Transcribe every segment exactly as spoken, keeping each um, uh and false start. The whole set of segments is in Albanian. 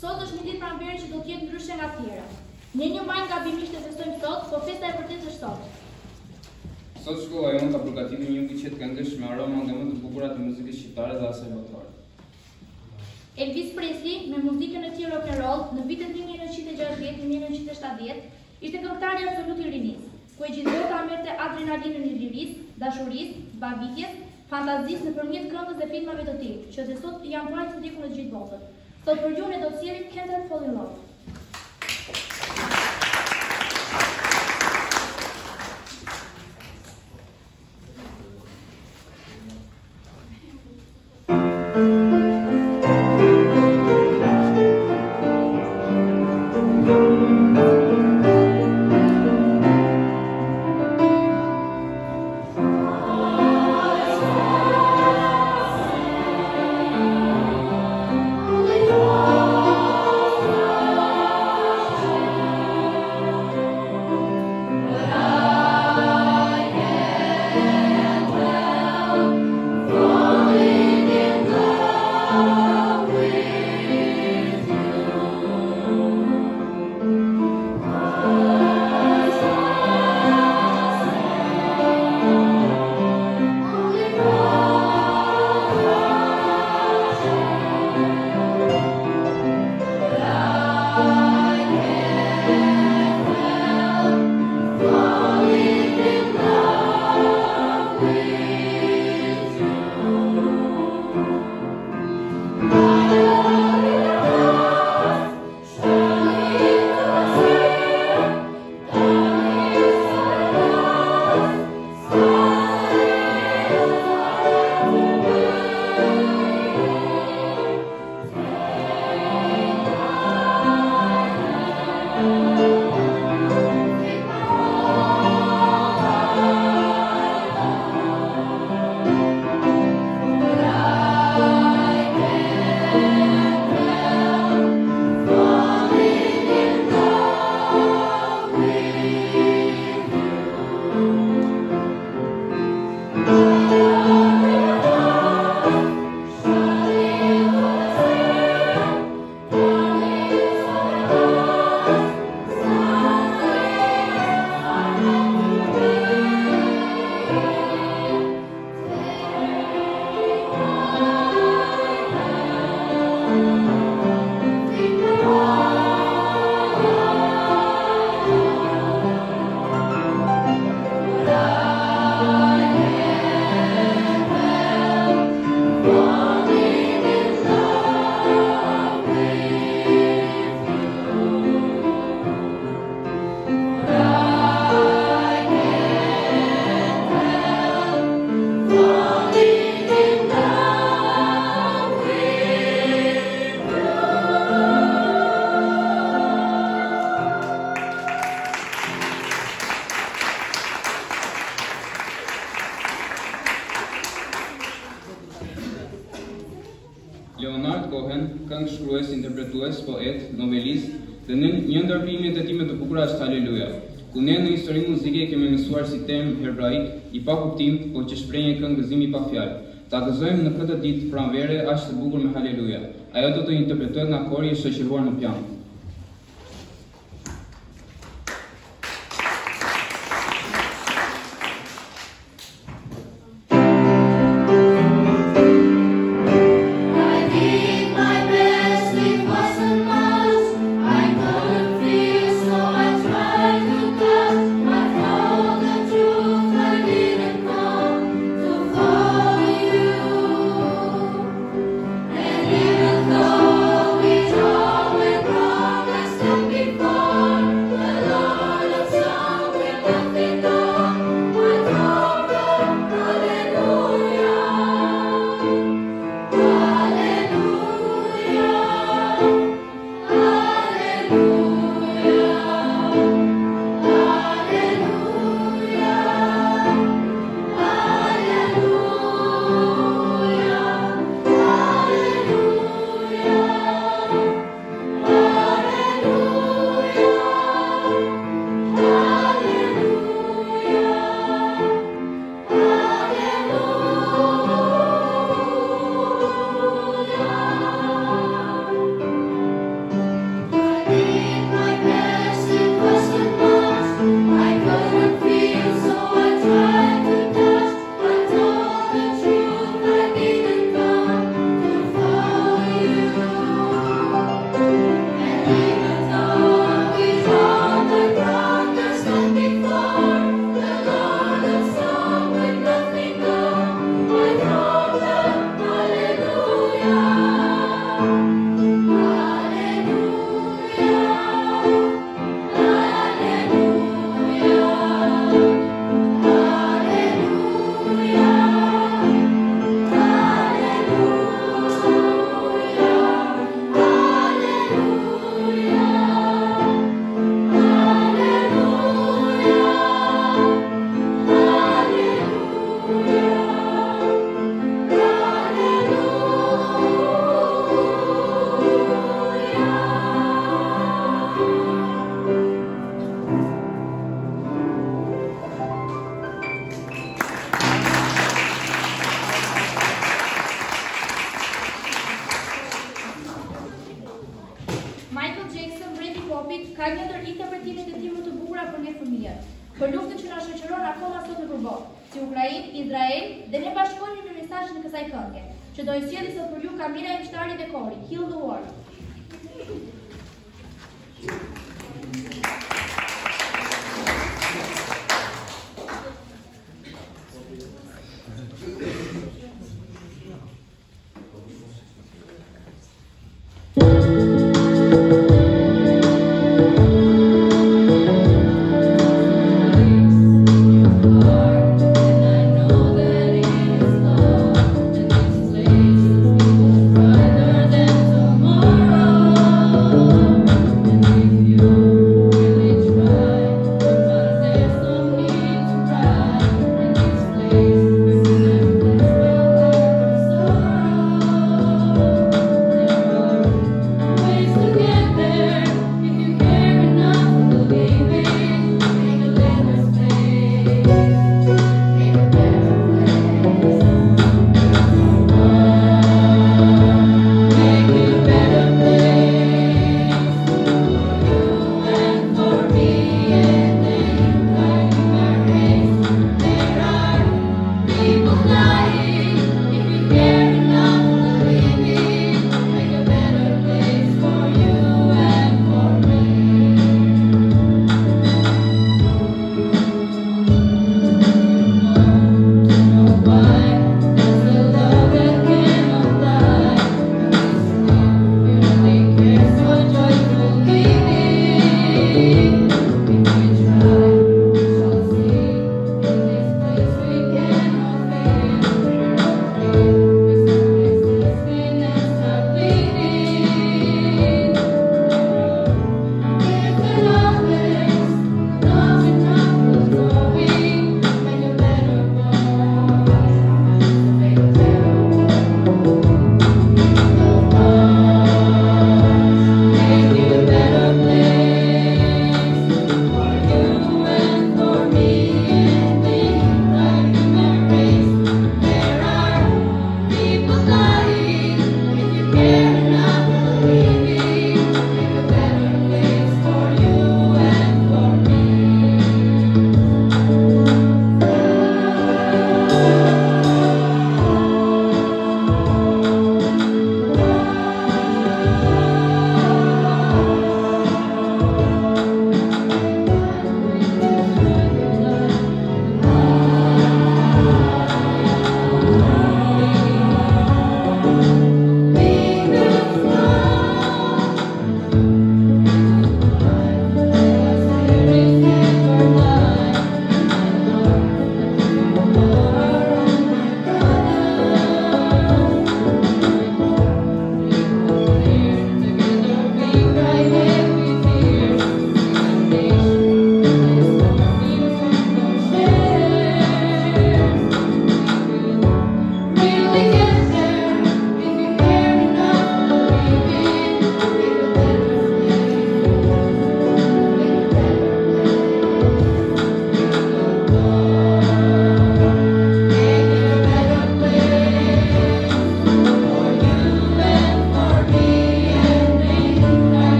Sot është një ditë pranvere që do të jetë ndryshe nga tjera. Ne një majnë gabimisht e festojmë sot, po festa e vërtet është sot. Sot shkolla jonë ka përgatitur një buqet këngësh me aroma nga më të bukura të muzikës shqiptare dhe asaj botërore. Elvis Presley, me muzikën e tij rock and roll, në vitet mille nëntëqind e gjashtëdhjetë dhe mille nëntëqind e shtatëdhjetë, ishte këngëtari absolut i rinisë, ku e gjithë bota merrte adrenalinën e lirisë, dashurisë, zbavitjes, fantazisë nëpërmjet këngës dhe filmave të tij, që dhe sot janë parë të ndjekur në gjithë botën. Sot për ju ne do të sjellim Can't Help Falling in Love. Leonard Cohen, këngëshkrues, interpretues, poet, novelist, dhe në një ndër primjet e tij më të bukura është Haleluja, ku ne në historinë muzike kemi mësuar si temë hebraik i pa kuptim, por që shprehje këngëzimi pa fjalë. Ta gëzojmë në këtë ditë pranvere aq të bukur me Haleluja. Ajo do të interpretohet nga kori i shoqëruar në piano. Even though we don't Michael Jackson, Randy Popit, ka një ndër interpretimet e tij më të bukura për ne fëmijët. Për luftën që na shoqëron akoma sot në përballë, si Ukrainë, Izrael, dhe ne bashkohemi në mesazhin e kësaj këngë, që do i sjellë sot për ju Kamila Emshtari dhe Kori, Heal the World. More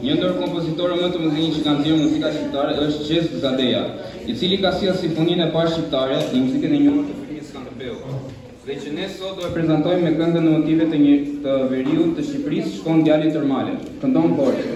Një ndër kompozitorët më të mëdhenj që kanë nxjerrë muzika shqiptare është Qez Zadeja, i cili ka sjellë simfoninë e parë shqiptare në muzikën e njohur të Fëmijës Skënderbeu. Dhe që ne sot do e prezantojmë me këngën në motive të një të veriut të Shqipërisë, Shkon djali tërmale. Këndon Borxhi.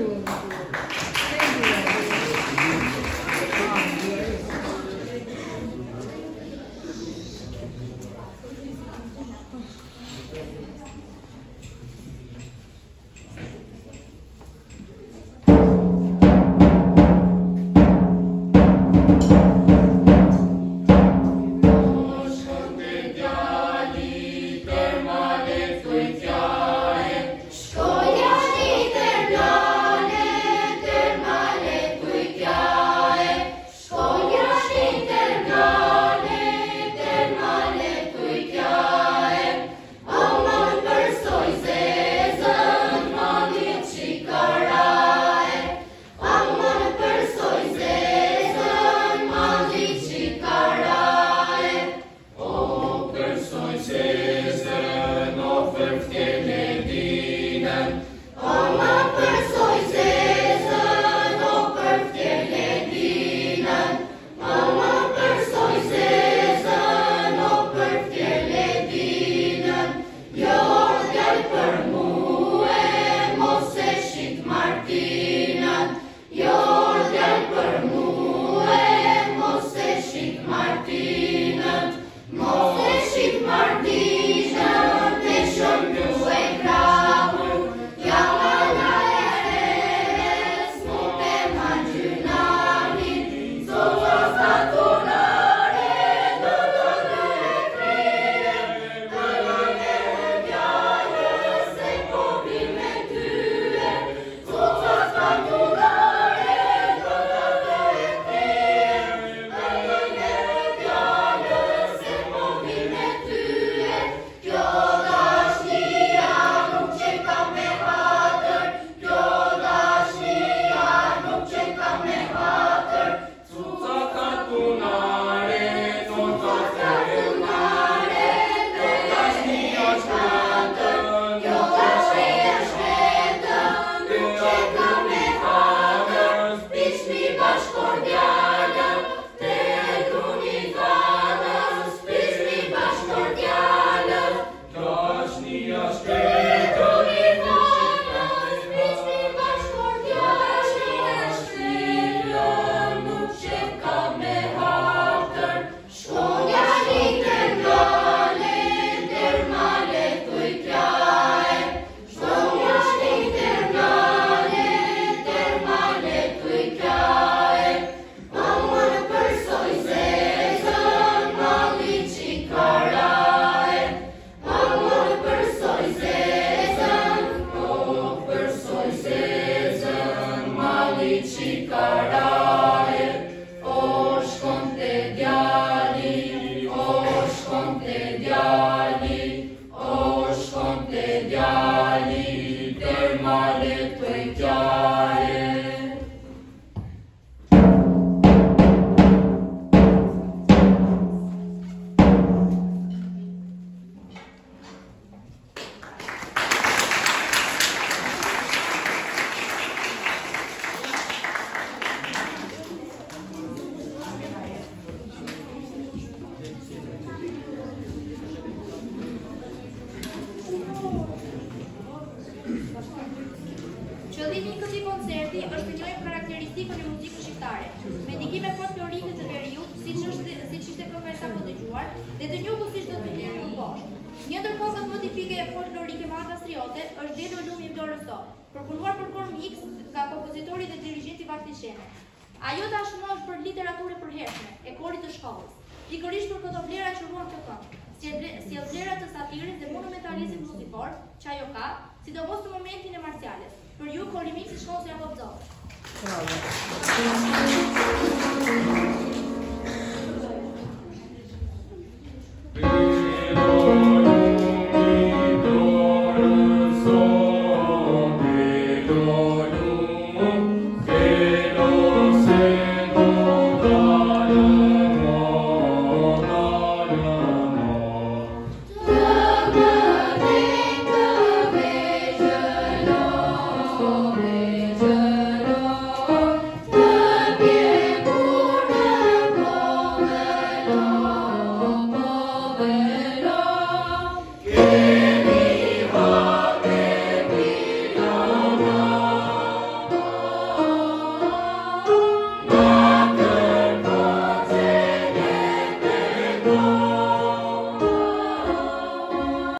Qëllimi i këtij koncerti është të njohim karakteristikën e muzikës shqiptare, me ndikime folklorike të veriut, siç është siç ishte kënga e sapo dëgjuar, dhe të njohur siç do të vlerë më poshtë. Një ndër këngët më tipike folklorike madhëstriote është Delo lumi i Florës sot, përpunuar për kor mix nga kompozitori dhe dirigjenti Vahti Shene. Ajo tashmë është për literaturë e përhershme, e korit të shkollës. Pikërisht për këto vlera që ruan këtë këngë, si vlera të satirit dhe monumentalizmit muzikor, që ajo ka, sidomos në momentin e marciales. Për ju, korimiksi shkollës ja po bëzot.